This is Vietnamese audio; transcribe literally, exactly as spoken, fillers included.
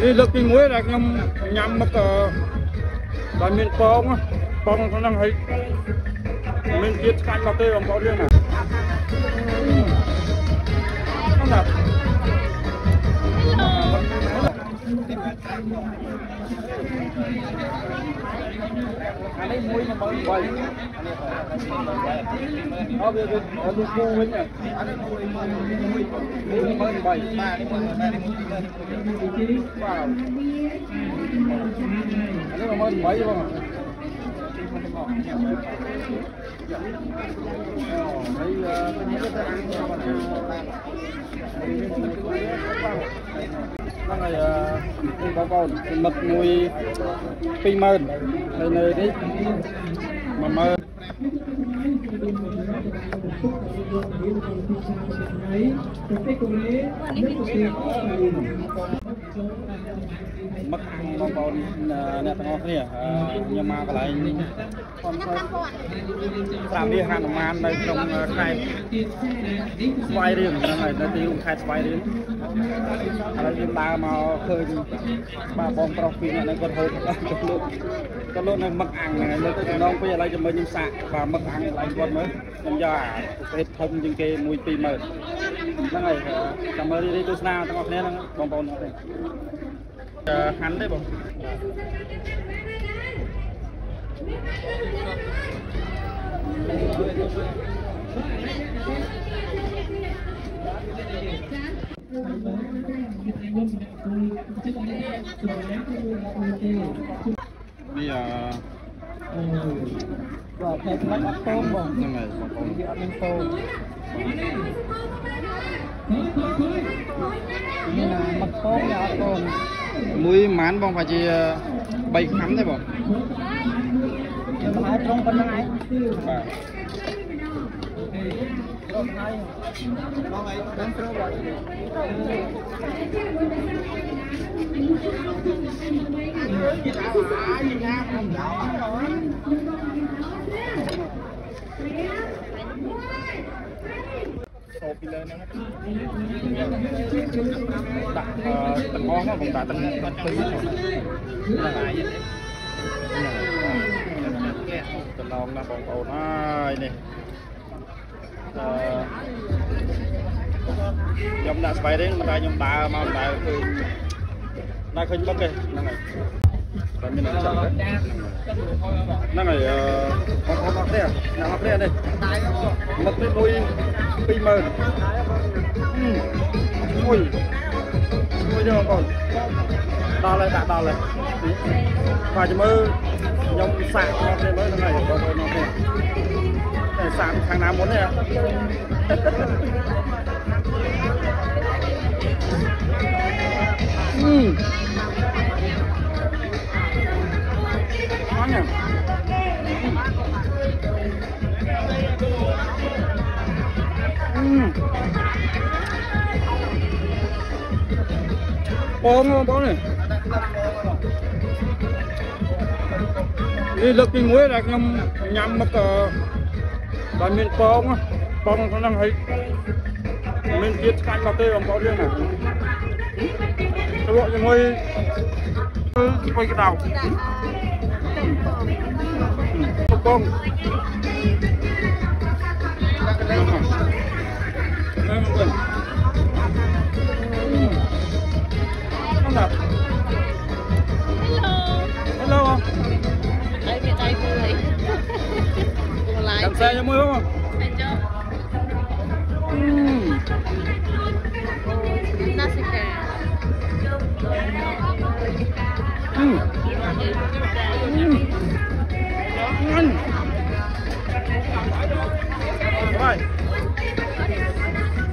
đi lực đi muối là nhâm nhâm mất tại miền Pong Pong nó đang hay miền Việt canh vào tê ông có riêng này không nào anh ấy muối nó mới quay nó bây giờ ở lúc cô với nhỉ anh ấy muối muối muối mới quay ba cái muối ba cái muối vào anh ấy mới quay không à đây nó này bà con mật mùi phi mơn đây này đi mà mơn mất con con nè thằng con này nhưng mà cái này con làm đi hàng màn đây trong khai xoay riêng cái này nó tiêu khai xoay riêng đây chúng ta mà khơi ba bom profit này còn hốt con luôn này mất ăn này nó non bây giờ lại cho mình nhung sạ và mất ăn lại con mới nên do cái thông những cái mùi pì mờ nó này cảm ơn đi tôi nào tao ngọc nè bom bom hắn đấy bông bây giờ rồi thêm mắt ốc tôm bông như này bông tôm như là mắt tôm và ốc tôm muối mán bông phải chỉ bay khắm thế bông hai trong con này đặt tầng ngon á, cũng đã tầng tầng tứ tầng ngon là còn còn này nè nhom đã bay đến mà ta nhom đã mà đãคือน่าขึ้นbất kìนั่นไงแต่มีหนังจับนั่นไงของของนักเรียนนักเรียนđây mất cái đôi pì mờ ui ui đâu còn đo lại đặt đo lại và chỉ mới nhom sạc nó thế mới này còn rồi nó thế để sạc thằng nào muốn này ừ ngon nhỉ bông không bông này đi lực đi muối là nhâm nhâm mất tại miền Pong Pong nó đang hay miền Việt canh vào tê ông có riêng này các bộ cho ngồi quay cái đầu Pong hello hello không đây Việt đây cười làm xe cho mới không anh cho nasi kè ngon rồi